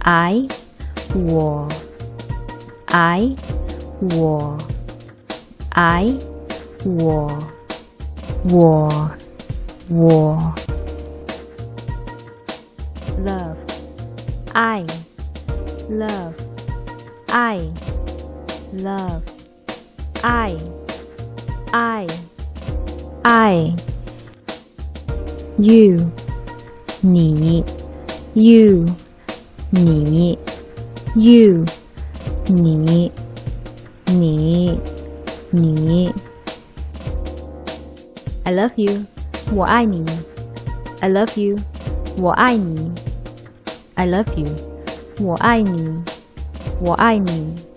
I, 我 I, 我 I, 我 Love, I, love, I, love, I, you, 你 you, 你 you, 你 I love you, 我爱你 I love you, 我爱你 I love you, 我爱你